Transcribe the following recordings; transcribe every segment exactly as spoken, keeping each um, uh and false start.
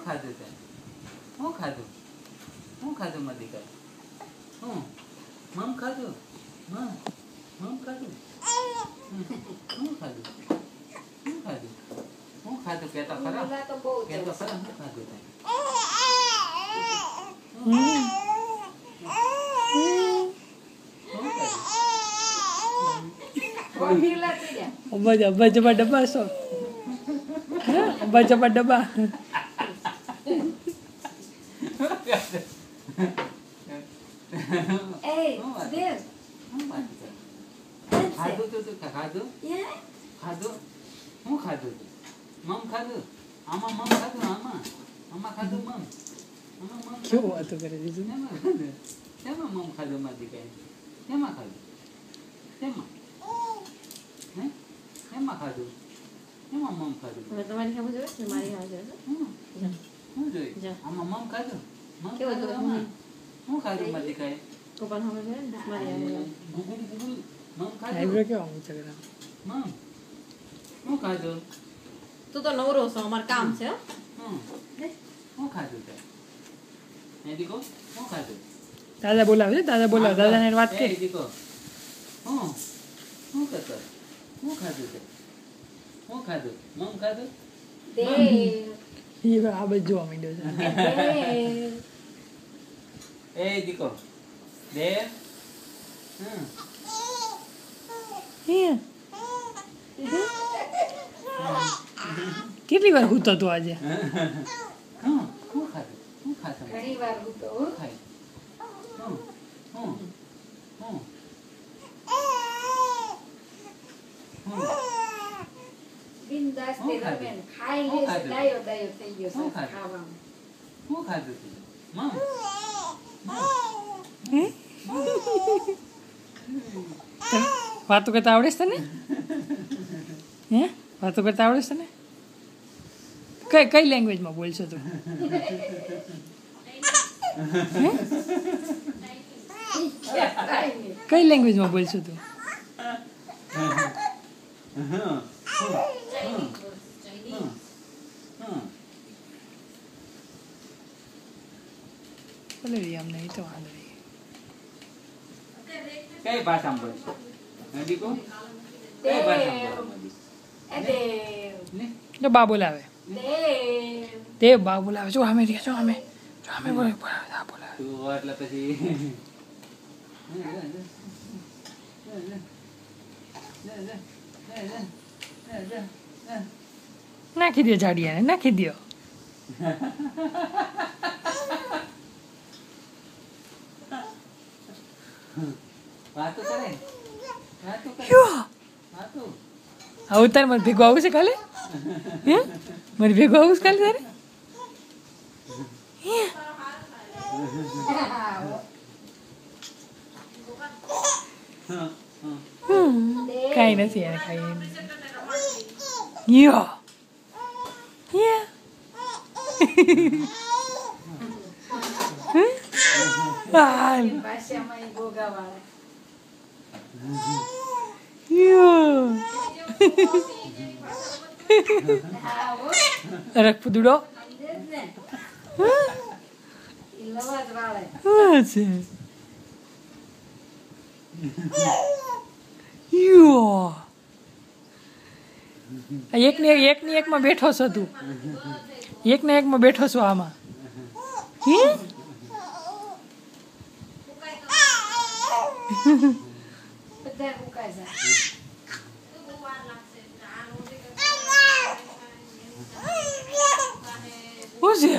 ખાધું તે હું ખાધું હું ખાધું મારી દીકરી હું મમ ખાધું મમ મમ ખાધું હું ખાધું હું ખાધું હું ખાધું કહેતા ખરા કહેતો ખરા હું ખાધું તે અબ્બા અબ્બા જબા ડબ્બા છો અબ્બા જબા ડબ્બા ખાધું તું તું ખાધું ખાધું હું ખાધું તું મમ ખાધું આમાં મમ ખાધું આમાં આમાં ખાધું મમ આમાં મમ કેવું વાતો કરે દીધું શેમાં મમ ખાધું મારી કઈ શેમાં ખાધું શેમાં હે શેમાં ખાધું શેમાં મમ ખાધું હવે તમારી ખાવું જોઈએ ને મારી ખાવું જોઈએ હું જોઈ આમાં મમ ખાધું મમ કેવું ખાધું જોયું આમાં હું ખાધું મારી કઈ ગોપાલ ખાવું જોઈએ ને મારી ખાવું ગુગુલ ગુગુલ મમ ખાધું આઈબ્રો કેવા ઊંચા કર્યા મમ હું ખાધું તું તો નવરો છો અમાર કામ છે હો હમ હું ખાધું તે એ દીકો હું ખાધું દાદા બોલાવે છે દાદા બોલાવે દાદાને વાત એ કરી દીકો હું હું કરતો હું ખાધું તે હું ખાધું મમ ખાધું દે એ આ બધું જોવા માંડ્યો છે એ દીકો દે હમ કેટલી વાર હૂતો તું આજે હું હું ખાધું હું ખાધું ઘણી વાર હું તો હું ખાઈ હું હું હું હું બિંદાસ હું તે ખાધું? રમે ને ખાઈ હું લે ખાધું? દાયો દાયો થઈ ગયો હું છે ખાધું? ખાવામાં હું ખાધું તું મમ તને વાતો કરતા આવડે છે તને હે વાતો કરતા આવડે છે તને કઈ કઈ લેંગ્વેજમાં બોલશો તું કઈ લેંગ્વેજમાં બોલશો તું બોલે રહી અમને એ તો વાંધો નહીં કઈ ભાષામાં બોલશો દીકો કઈ ભાષામાં બોલશો એ દેવ ને જો બા બોલાવે દેવ દેવ બા બોલાવે જો અમે રહ્યા જો અમે જો અમે બોલે બોલાવે આ બોલાવે તું એટલે પછી નાખી દો જાડિયાને નાખી દો વાતો કરે વાતો કરે યો વાતો આવું તારે મને ભેગું આવું છે કાલે હે મને ભેગું આવું છે કાલે તારે કાંઈ નથી એને કાંઈ યો યા હાલ ભાષામાં ઈ ગોગાવાળા યો હા હો રખ પુદડો સમજે જ ને ઈ લવાજ વાળે હા છે યો એક ને એક ની એકમાં બેઠો છો તું એક ને એકમાં બેઠો છો આમાં હે બધા ઉકાઈ જાય શું છે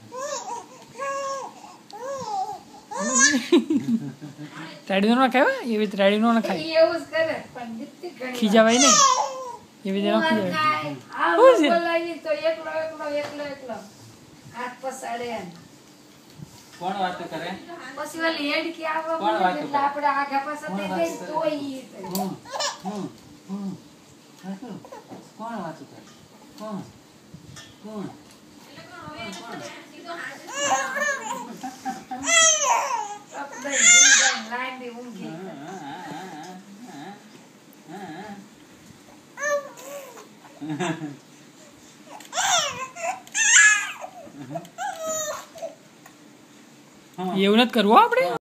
રાડી નો ખાય એવી રીતે રાડી નો ખાય ઈ એવું જ કરે પણ દીપ્તિ ઘણી ખીજાવાય નહીં એવી રીતે ન વાર ખીજાવાય ખાય. આમ શું છે? બોલાવી તો એકલો એકલો એકલો એકલો હાથ પસાડે એમ. કોણ વાતો કરે પછી ઓલી હેડકી આવવા કોણ મળે વાતો એટલે કરે? આપણે આગા પાછા કોણ થઈ વાતો જાય કરે? તોય ઈ કરે. હું હું હું વાતો કોણ વાતો કરે કોણ કોણ આપણે ભૂલી જાય, લાંબી ઊંઘી. હા એવું નથી કરવું હો આપણે.